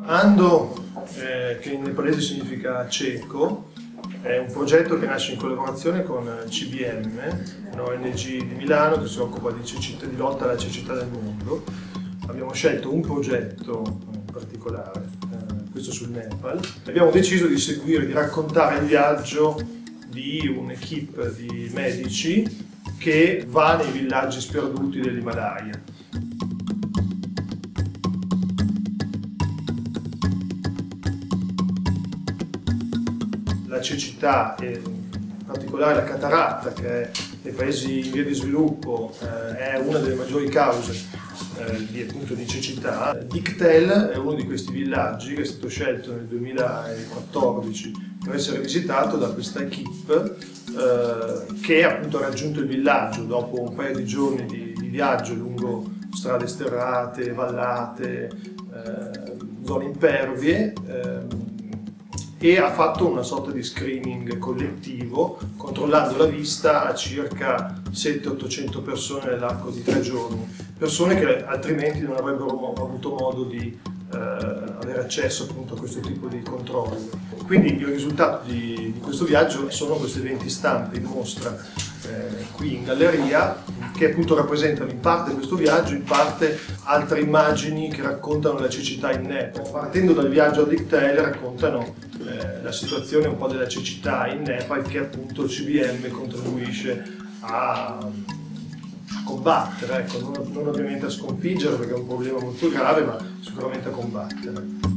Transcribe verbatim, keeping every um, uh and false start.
Ando, eh, che in nepalese significa cieco, è un progetto che nasce in collaborazione con C B M, un'O N G di Milano che si occupa di, cecità, di lotta alla cecità nel mondo. Abbiamo scelto un progetto in particolare, eh, questo sul Nepal. Abbiamo deciso di seguire, di raccontare il viaggio di un'equipe di medici che va nei villaggi sperduti dell'Himalaya. La cecità e in particolare la cataratta, che nei paesi in via di sviluppo eh, è una delle maggiori cause eh, di, appunto, di cecità. Diktel è uno di questi villaggi che è stato scelto nel duemilaquattordici per essere visitato da questa equipe eh, che appunto ha raggiunto il villaggio dopo un paio di giorni di, di viaggio lungo strade sterrate, vallate, eh, zone impervie. Eh, e ha fatto una sorta di screening collettivo controllando la vista a circa settecento ottocento persone nell'arco di tre giorni, persone che altrimenti non avrebbero avuto modo di eh, avere accesso appunto a questo tipo di controlli. Quindi il risultato di, di questo viaggio sono queste venti stampe in mostra eh, qui in galleria, che appunto rappresentano in parte questo viaggio, in parte altre immagini che raccontano la cecità in Nepal. Partendo dal viaggio a Diktel raccontano eh, la situazione un po' della cecità in Nepal, che appunto il C B M contribuisce a, a combattere, ecco, non, non ovviamente a sconfiggere perché è un problema molto grave, ma sicuramente a combattere.